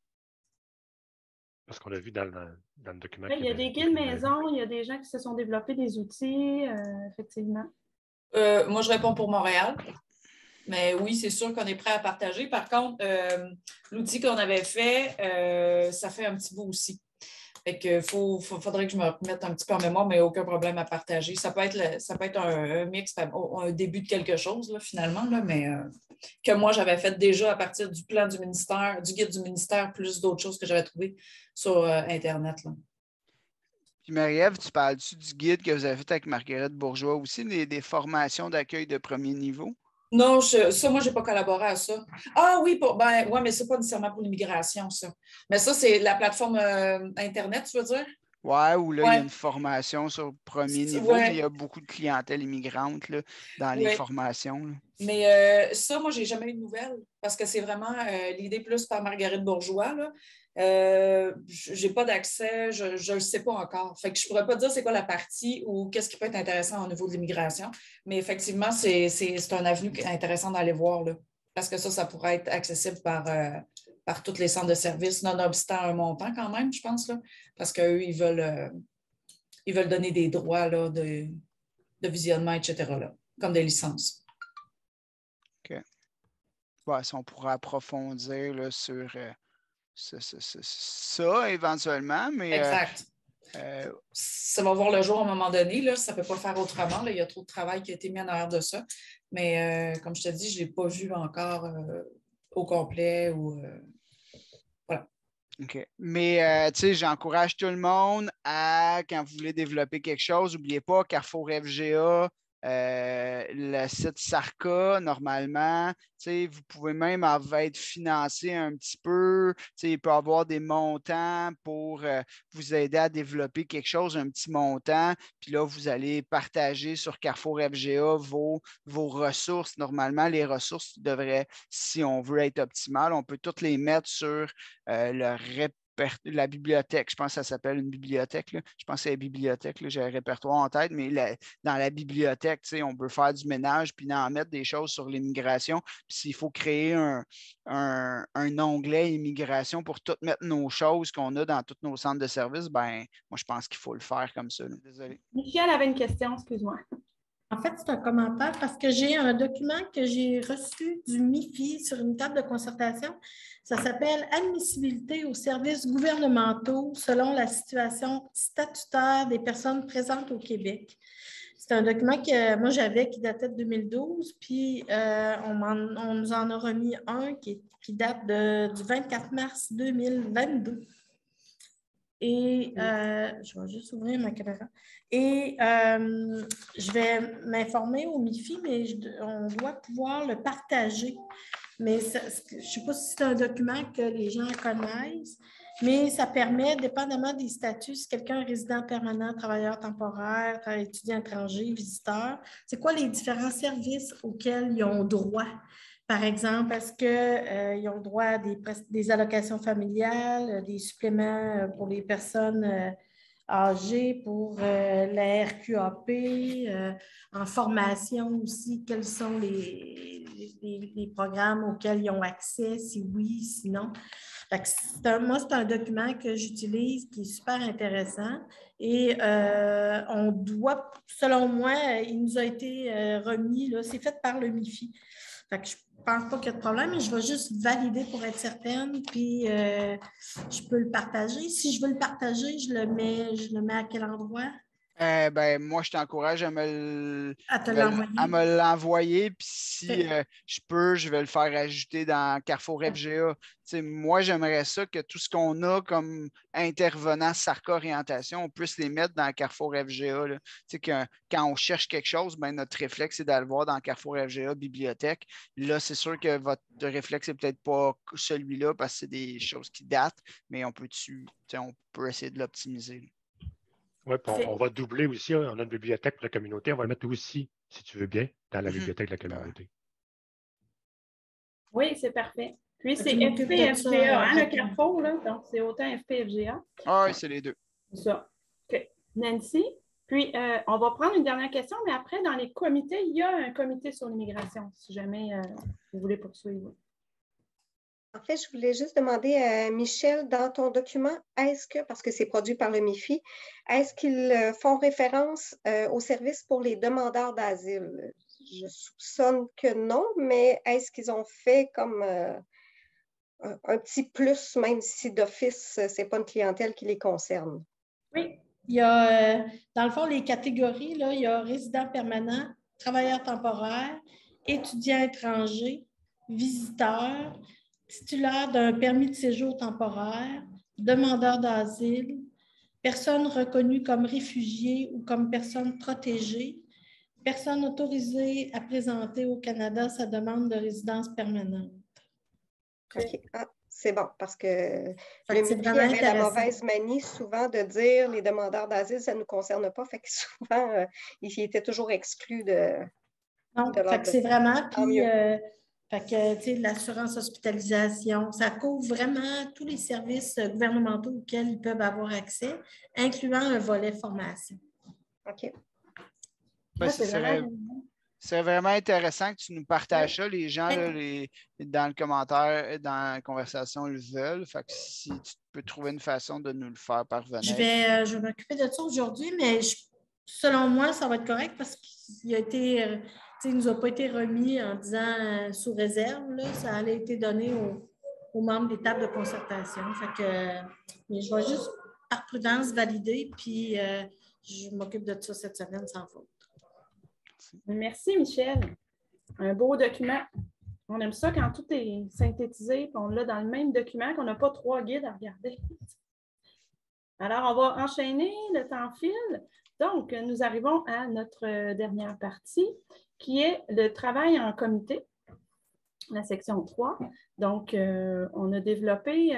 Parce qu'on l'a vu dans le document. Il y a des guides maison, il y a des gens qui se sont développés des outils, effectivement. Moi, je réponds pour Montréal. Mais oui, c'est sûr qu'on est prêt à partager. Par contre, l'outil qu'on avait fait, ça fait un petit bout aussi. Fait que faudrait que je me remette un petit peu en mémoire, mais aucun problème à partager. Ça peut être un mix, un début de quelque chose, là, finalement, là, mais que moi, j'avais fait déjà à partir du plan du ministère, du guide du ministère, plus d'autres choses que j'avais trouvées sur Internet. Là. Puis Marie-Ève, tu parles-tu du guide que vous avez fait avec Marguerite Bourgeois aussi, des formations d'accueil de premier niveau? Non, moi, je n'ai pas collaboré à ça. Ah oui, mais ce n'est pas nécessairement pour l'immigration, ça. Mais ça, c'est la plateforme Internet, tu veux dire? Oui, où là, il y a une formation sur premier niveau, mais il y a beaucoup de clientèle immigrante là, dans les formations. Là. Mais ça, moi, je n'ai jamais eu de nouvelles parce que c'est vraiment l'idée plus par Marguerite Bourgeois. Là. Je n'ai pas d'accès, je ne le sais pas encore. Fait que je ne pourrais pas dire c'est quoi la partie ou qu'est-ce qui peut être intéressant au niveau de l'immigration. Mais effectivement, c'est un avenue intéressant d'aller voir là, parce que ça pourrait être accessible par tous les centres de services, nonobstant un montant quand même, je pense, là, parce qu'eux, ils veulent donner des droits là, de visionnement, etc., là, comme des licences. OK. Ouais, si on pourrait approfondir là, sur ça éventuellement, mais... Exact. Ça va voir le jour à un moment donné. Là, ça ne peut pas faire autrement. Là, il y a trop de travail qui a été mis en arrière de ça. Mais comme je te dis, je ne l'ai pas vu encore au complet. Voilà. OK. Mais tu sais, j'encourage tout le monde à, quand vous voulez développer quelque chose, n'oubliez pas Carrefour FGA, le site Sarka, normalement, vous pouvez même être financé un petit peu. Il peut y avoir des montants pour vous aider à développer quelque chose, un petit montant. Puis là, vous allez partager sur Carrefour FGA vos ressources. Normalement, les ressources devraient, si on veut être optimal, on peut toutes les mettre sur la bibliothèque. Je pense que ça s'appelle une bibliothèque. Là. Je pense que c'est la bibliothèque. J'ai un répertoire en tête, mais dans la bibliothèque, on peut faire du ménage puis en mettre des choses sur l'immigration. Puis s'il faut créer un onglet immigration pour tout mettre nos choses qu'on a dans tous nos centres de services, ben moi, je pense qu'il faut le faire comme ça. Là. Désolé. Michel avait une question, excuse-moi. En fait, c'est un commentaire parce que j'ai un document que j'ai reçu du MIFI sur une table de concertation. Ça s'appelle « Admissibilité aux services gouvernementaux selon la situation statutaire des personnes présentes au Québec ». C'est un document que moi j'avais qui datait de 2012, puis on nous en a remis un qui date du 24 mars 2022. Et je vais juste ouvrir ma caméra. Et je vais m'informer au MIFI, mais on doit pouvoir le partager. Mais je ne sais pas si c'est un document que les gens connaissent, mais ça permet, dépendamment des statuts, si quelqu'un est résident permanent, travailleur temporaire, étudiant étranger, visiteur, c'est quoi les différents services auxquels ils ont droit? Par exemple, est-ce qu'ils ont droit à des allocations familiales, des suppléments pour les personnes âgées, pour la RQAP, en formation aussi, quels sont les programmes auxquels ils ont accès, si oui, sinon. Moi, c'est un document que j'utilise qui est super intéressant et on doit, selon moi, il nous a été remis, c'est fait par le MIFI. Fait que je ne pense pas qu'il y a de problème, mais je vais juste valider pour être certaine, puis je peux le partager. Si je veux le partager, je le mets à quel endroit? Moi, je t'encourage à me l'envoyer. Puis si je peux, je vais le faire ajouter dans Carrefour FGA. Moi, j'aimerais ça que tout ce qu'on a comme intervenant SARCA Orientation, on puisse les mettre dans Carrefour FGA. Là. Quand on cherche quelque chose, notre réflexe, c'est d'aller voir dans Carrefour FGA Bibliothèque. Là, c'est sûr que votre réflexe n'est peut-être pas celui-là parce que c'est des choses qui datent, mais on peut essayer de l'optimiser. Oui, on va doubler aussi. On a une bibliothèque pour la communauté. On va le mettre aussi, si tu veux bien, dans la bibliothèque de la communauté. Oui, c'est parfait. Puis c'est FP-FGA, le Carrefour, là. Donc, c'est autant FP-FGA. Ah oui, c'est les deux. C'est ça. OK. Nancy, puis on va prendre une dernière question, mais après, dans les comités, il y a un comité sur l'immigration, si jamais vous voulez poursuivre. En fait, je voulais juste demander à Michel, dans ton document, parce que c'est produit par le MIFI, est-ce qu'ils font référence aux services pour les demandeurs d'asile? Je soupçonne que non, mais est-ce qu'ils ont fait comme un petit plus, même si d'office, ce n'est pas une clientèle qui les concerne? Oui, il y a, dans le fond, les catégories, là, il y a résident permanent, travailleur temporaire, étudiant étranger, visiteur, titulaire d'un permis de séjour temporaire, demandeur d'asile, personne reconnue comme réfugié ou comme personne protégée, personne autorisée à présenter au Canada sa demande de résidence permanente. OK. Ah, c'est bon, parce que le MIFI avait la mauvaise manie souvent de dire les demandeurs d'asile, ça ne nous concerne pas. Fait que souvent, ils étaient toujours exclus de... Non, c'est vraiment... Puis, fait que, l'assurance hospitalisation, ça couvre vraiment tous les services gouvernementaux auxquels ils peuvent avoir accès, incluant un volet formation. OK. C'est vraiment intéressant que tu nous partages ça. Les gens, là, dans le commentaire, dans la conversation, le veulent. Fait que si tu peux trouver une façon de nous le faire parvenir. Je vais m'occuper de ça aujourd'hui, mais selon moi, ça va être correct parce qu'il a été... il ne nous a pas été remis en disant sous réserve. Là, ça a été donné aux membres des tables de concertation. Fait que, mais je vais juste, par prudence, valider, puis je m'occupe de ça cette semaine sans faute. Merci, Michel. Un beau document. On aime ça quand tout est synthétisé, puis on l'a dans le même document, qu'on n'a pas 3 guides à regarder. Alors, on va enchaîner, le temps file. Donc, nous arrivons à notre dernière partie, qui est le travail en comité, la section 3. Donc, on a développé,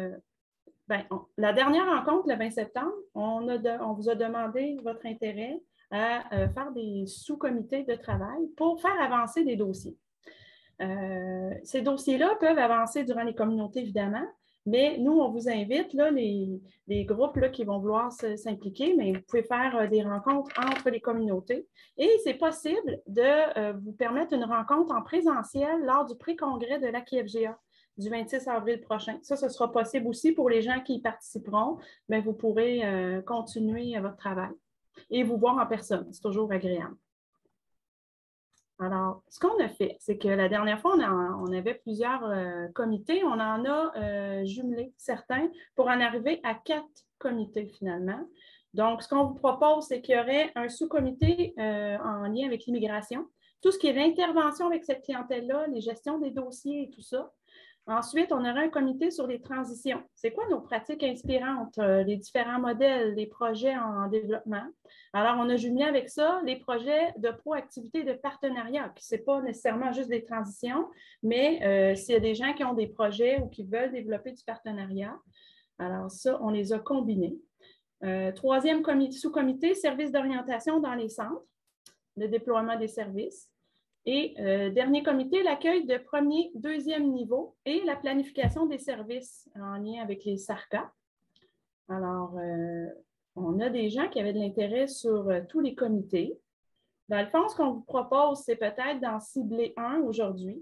la dernière rencontre, le 20 septembre, on vous a demandé votre intérêt à faire des sous-comités de travail pour faire avancer des dossiers. Ces dossiers-là peuvent avancer durant les communautés, évidemment, mais nous, on vous invite, là, les groupes là, qui vont vouloir s'impliquer, mais vous pouvez faire des rencontres entre les communautés. Et c'est possible de vous permettre une rencontre en présentiel lors du pré-congrès de l'AQFGA du 26 avril prochain. Ça, ce sera possible aussi pour les gens qui y participeront. Bien, vous pourrez continuer votre travail et vous voir en personne. C'est toujours agréable. Alors, ce qu'on a fait, c'est que la dernière fois, on avait plusieurs comités. On en a jumelé certains pour en arriver à 4 comités finalement. Donc, ce qu'on vous propose, c'est qu'il y aurait un sous-comité en lien avec l'immigration, tout ce qui est l'intervention avec cette clientèle-là, les gestions des dossiers et tout ça. Ensuite, on aurait un comité sur les transitions. C'est quoi nos pratiques inspirantes, les différents modèles, les projets en développement? Alors, on a jumelé avec ça les projets de proactivité de partenariat, qui ce n'est pas nécessairement juste des transitions, mais s'il y a des gens qui ont des projets ou qui veulent développer du partenariat, alors ça, on les a combinés. Troisième sous-comité, services d'orientation dans les centres, le déploiement des services. Et dernier comité, l'accueil de premier, deuxième niveau et la planification des services en lien avec les SARCA. Alors, on a des gens qui avaient de l'intérêt sur tous les comités. Dans le fond, ce qu'on vous propose, c'est peut-être d'en cibler un aujourd'hui.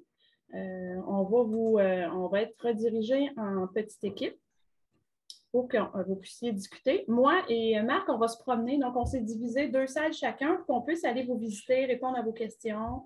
On va être redirigé en petite équipe pour que vous puissiez discuter. Moi et Marc, on va se promener. Donc, on s'est divisé 2 salles chacun pour qu'on puisse aller vous visiter, répondre à vos questions,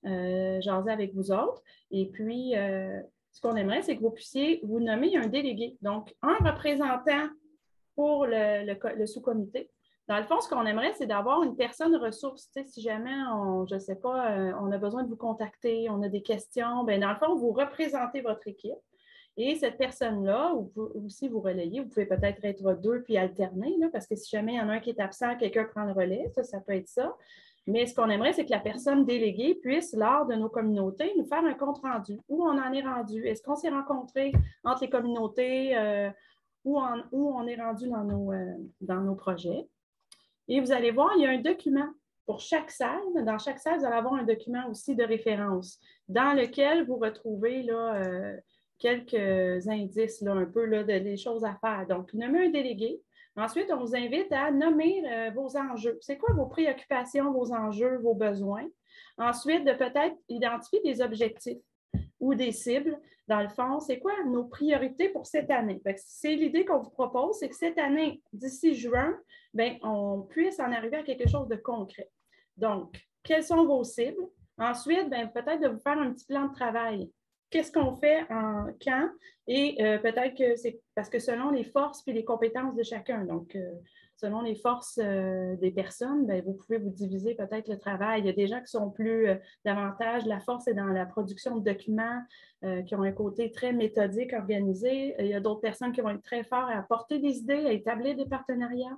jaser avec vous autres. Et puis, ce qu'on aimerait, c'est que vous puissiez vous nommer un délégué. Donc, un représentant pour le sous-comité. Dans le fond, ce qu'on aimerait, c'est d'avoir une personne ressource. Tu sais, si jamais, je ne sais pas, on a besoin de vous contacter, on a des questions, bien, dans le fond, vous représentez votre équipe. Et cette personne-là, ou aussi vous relayez, vous pouvez peut-être être 2 puis alterner, là, parce que si jamais il y en a un qui est absent, quelqu'un prend le relais, ça peut être ça. Mais ce qu'on aimerait, c'est que la personne déléguée puisse, lors de nos communautés, nous faire un compte-rendu. Où on en est rendu? Est-ce qu'on s'est rencontrés entre les communautés? Où on est rendu dans nos projets? Et vous allez voir, il y a un document pour chaque salle. Dans chaque salle, vous allez avoir un document aussi de référence dans lequel vous retrouvez là, quelques indices, là, un peu là, des choses à faire. Donc, nommez un délégué. Ensuite, on vous invite à nommer vos enjeux. C'est quoi vos préoccupations, vos enjeux, vos besoins? Ensuite, de peut-être identifier des objectifs ou des cibles. Dans le fond, c'est quoi nos priorités pour cette année? C'est l'idée qu'on vous propose, c'est que cette année, d'ici juin, bien, on puisse en arriver à quelque chose de concret. Donc, quelles sont vos cibles? Ensuite, bien, peut-être de vous faire un petit plan de travail. Qu'est-ce qu'on fait quand? Et peut-être que c'est parce que selon les forces et les compétences de chacun, donc selon les forces des personnes, bien, vous pouvez vous diviser peut-être le travail. Il y a des gens qui sont plus davantage, la force est dans la production de documents, qui ont un côté très méthodique, organisé. Il y a d'autres personnes qui vont être très fortes à apporter des idées, à établir des partenariats,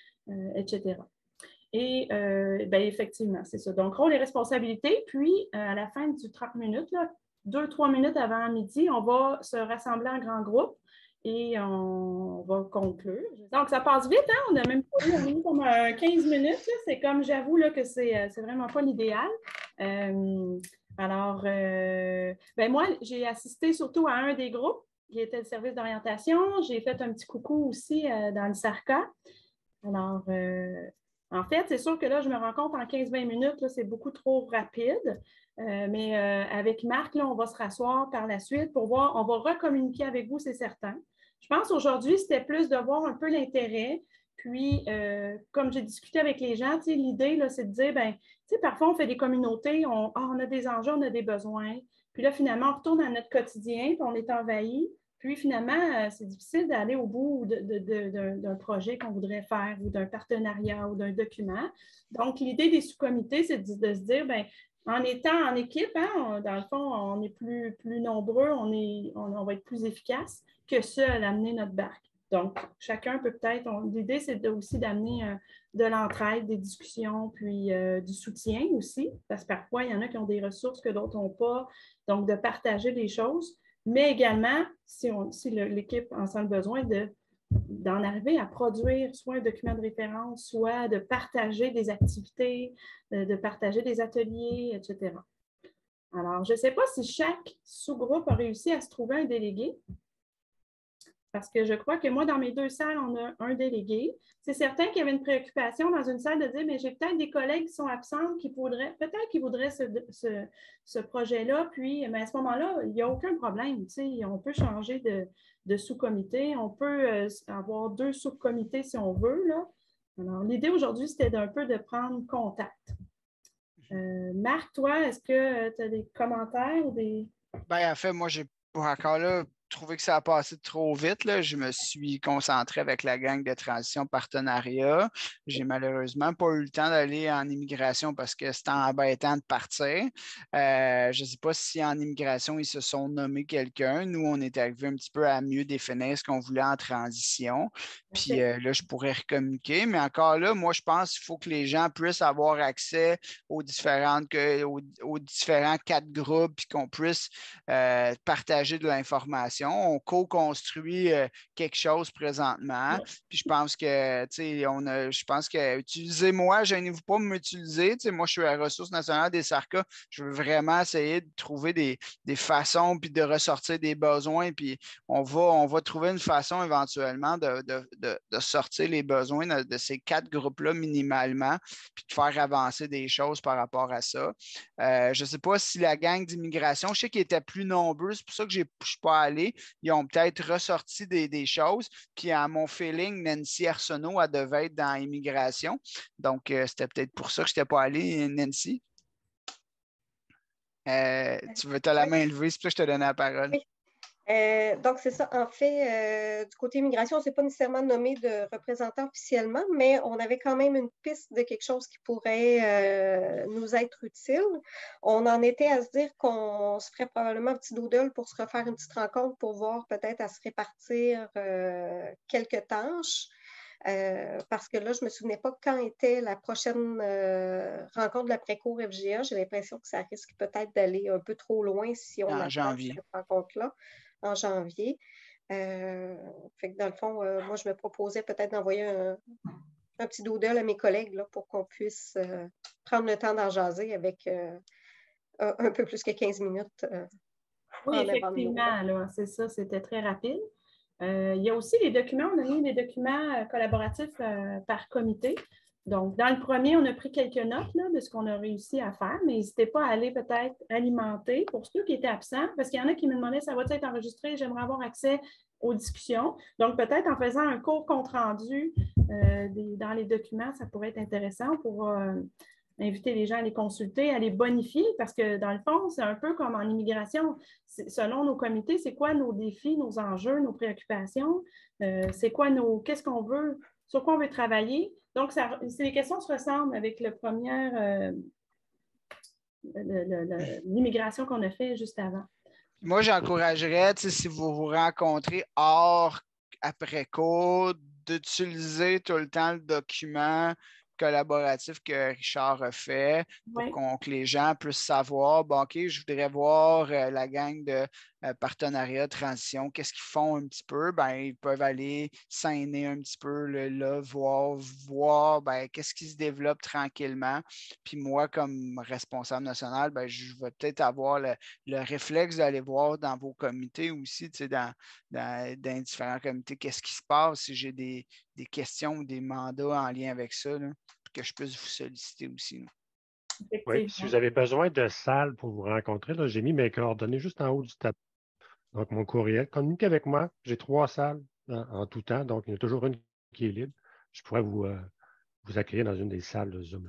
etc. Et bien, effectivement, c'est ça. Donc, rôle et responsabilité. Puis, à la fin du 30 minutes, 2-3 minutes avant midi, on va se rassembler en grand groupe et on va conclure. Donc, ça passe vite, hein? On a même pas eu comme 15 minutes. C'est comme, j'avoue que c'est vraiment pas l'idéal. Alors, ben moi, j'ai assisté surtout à un des groupes qui était le service d'orientation. J'ai fait un petit coucou aussi dans le SARCA. Alors, en fait, c'est sûr que là, je me rends compte en 15-20 minutes, là, c'est beaucoup trop rapide. Mais avec Marc, là, on va se rasseoir par la suite pour voir, on va recommuniquer avec vous, c'est certain. Je pense qu'aujourd'hui, c'était plus de voir un peu l'intérêt. Puis, comme j'ai discuté avec les gens, l'idée, c'est de dire, bien, parfois, on fait des communautés, on a des enjeux, on a des besoins. Puis là, finalement, on retourne à notre quotidien, puis on est envahi. Puis finalement, c'est difficile d'aller au bout d'un projet qu'on voudrait faire ou d'un partenariat ou d'un document. Donc, l'idée des sous-comités, c'est de se dire, bien, en étant en équipe, hein, dans le fond, on est plus nombreux, on va être plus efficace que seul à amener notre barque. Donc, chacun peut peut-être, l'idée, c'est aussi d'amener de l'entraide, des discussions, puis du soutien aussi, parce que parfois, il y en a qui ont des ressources que d'autres n'ont pas, donc de partager des choses, mais également, si l'équipe en sent le besoin, d'en arriver à produire soit un document de référence, soit de partager des activités, de partager des ateliers, etc. Alors, je ne sais pas si chaque sous-groupe a réussi à se trouver un délégué, parce que je crois que moi, dans mes 2 salles, on a un délégué. C'est certain qu'il y avait une préoccupation dans une salle de dire, mais j'ai peut-être des collègues qui sont absents, peut-être qu'ils voudraient ce projet-là, puis mais à ce moment-là, il n'y a aucun problème. On peut changer de sous-comité, on peut avoir 2 sous-comités si on veut, là. Alors, l'idée aujourd'hui, c'était d'un peu de prendre contact. Marc, toi, est-ce que tu as des commentaires ou des... Bien, en fait, moi, j'ai pas encore là trouvé que ça a passé trop vite. Là. Je me suis concentré avec la gang de transition partenariat. J'ai malheureusement pas eu le temps d'aller en immigration parce que c'était embêtant de partir. Je ne sais pas si en immigration, ils se sont nommés quelqu'un. Nous, on est arrivé un petit peu à mieux définir ce qu'on voulait en transition. Puis là, je pourrais recommuniquer. Mais encore là, moi, je pense qu'il faut que les gens puissent avoir accès aux différents 4 groupes puis qu'on puisse partager de l'information. On co-construit quelque chose présentement. Puis je pense que, utilisez-moi, gênez-vous pas de m'utiliser. Moi, je suis à la Ressource nationale des SARCA. Je veux vraiment essayer de trouver des façons puis de ressortir des besoins. Puis on va trouver une façon éventuellement de sortir les besoins de ces 4 groupes-là minimalement, puis de faire avancer des choses par rapport à ça. Je ne sais pas si la gang d'immigration, je sais qu'ils étaient plus nombreux, c'est pour ça que je ne suis pas allé. Ils ont peut-être ressorti des choses. Puis à mon feeling, Nancy Arsenault, elle devait être dans l'immigration. Donc, c'était peut-être pour ça que je n'étais pas allé, Nancy. Tu veux te la main levée, c'est pour ça que je te donne la parole. Oui. Donc, c'est ça. En fait, du côté immigration, on ne s'est pas nécessairement nommé de représentant officiellement, mais on avait quand même une piste de quelque chose qui pourrait nous être utile. On en était à se dire qu'on se ferait probablement un petit doodle pour se refaire une petite rencontre pour voir peut-être à se répartir quelques tâches. Parce que là, je ne me souvenais pas quand était la prochaine rencontre de l'après-cours FGA. J'ai l'impression que ça risque peut-être d'aller un peu trop loin si on attend cette rencontre-là en janvier. Fait que dans le fond, moi, je me proposais peut-être d'envoyer un petit doodle à mes collègues là, pour qu'on puisse prendre le temps d'en jaser avec un peu plus que 15 minutes. Oui, effectivement, c'est ça, c'était très rapide. Il y a aussi les documents, on a mis des documents collaboratifs par comité. Donc, dans le premier, on a pris quelques notes là, de ce qu'on a réussi à faire, mais n'hésitez pas à aller peut-être alimenter pour ceux qui étaient absents, parce qu'il y en a qui me demandaient, ça va être enregistré, j'aimerais avoir accès aux discussions. Donc, peut-être en faisant un court compte-rendu dans les documents, ça pourrait être intéressant pour inviter les gens à les consulter, à les bonifier, parce que dans le fond, c'est un peu comme en immigration. Selon nos comités, c'est quoi nos défis, nos enjeux, nos préoccupations? C'est quoi qu'est-ce qu'on veut, sur quoi on veut travailler? Donc, les questions se ressemblent avec l'immigration qu'on a fait juste avant. Moi, j'encouragerais, si vous vous rencontrez hors après-cours, d'utiliser tout le temps le document collaboratif que Richard a fait pour que les gens puissent savoir, bon, OK, je voudrais voir la gang de partenariat, transition, qu'est-ce qu'ils font un petit peu? Ben, ils peuvent aller s'aîner un petit peu, là, voir qu'est-ce qui se développe tranquillement. Puis moi, comme responsable national, ben, je vais peut-être avoir le réflexe d'aller voir dans vos comités aussi, dans différents comités, qu'est-ce qui se passe si j'ai des questions ou des mandats en lien avec ça, là, pour que je puisse vous solliciter aussi. Là. Oui, si vous avez besoin de salles pour vous rencontrer, là, j'ai mis mes coordonnées juste en haut du tableau. Donc, mon courriel. Communiquez avec moi. J'ai 3 salles en tout temps, donc il y en a toujours une qui est libre. Je pourrais vous accueillir dans une des salles de Zoom. Là.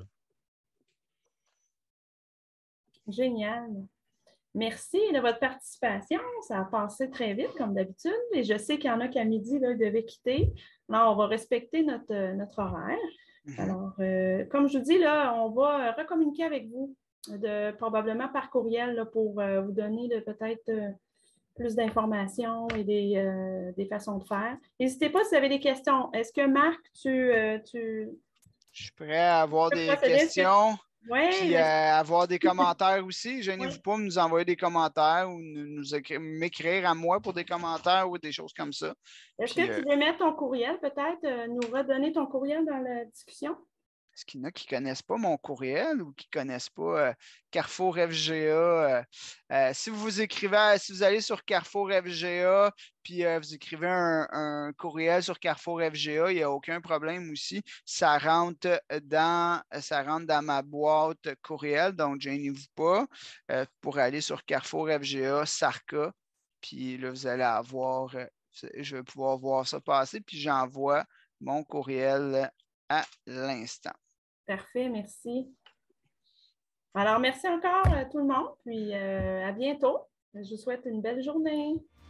Génial. Merci de votre participation. Ça a passé très vite, comme d'habitude, et je sais qu'il y en a qu'à midi, là, ils devaient quitter. Alors, on va respecter notre horaire. Alors, comme je vous dis, là, on va recommuniquer avec vous, probablement par courriel, là, pour vous donner peut-être plus d'informations et des façons de faire. N'hésitez pas si vous avez des questions. Est-ce que, Marc, Je suis prêt à avoir des questions. Oui. Puis avoir des commentaires aussi. Gênez-vous pas de nous envoyer des commentaires ou m'écrire à moi pour des commentaires ou des choses comme ça. Est-ce que tu veux mettre ton courriel, peut-être, nous redonner ton courriel dans la discussion? Est-ce qu'il y en a qui ne connaissent pas mon courriel ou qui ne connaissent pas Carrefour FGA? Si vous allez sur Carrefour FGA, puis vous écrivez un courriel sur Carrefour FGA, il n'y a aucun problème aussi. Ça rentre dans ma boîte courriel, donc gênez-vous pas pour aller sur Carrefour FGA, SARCA, puis là, vous allez avoir, je vais pouvoir voir ça passer, puis j'envoie mon courriel à l'instant. Parfait, merci. Alors, merci encore à tout le monde, puis à bientôt. Je vous souhaite une belle journée.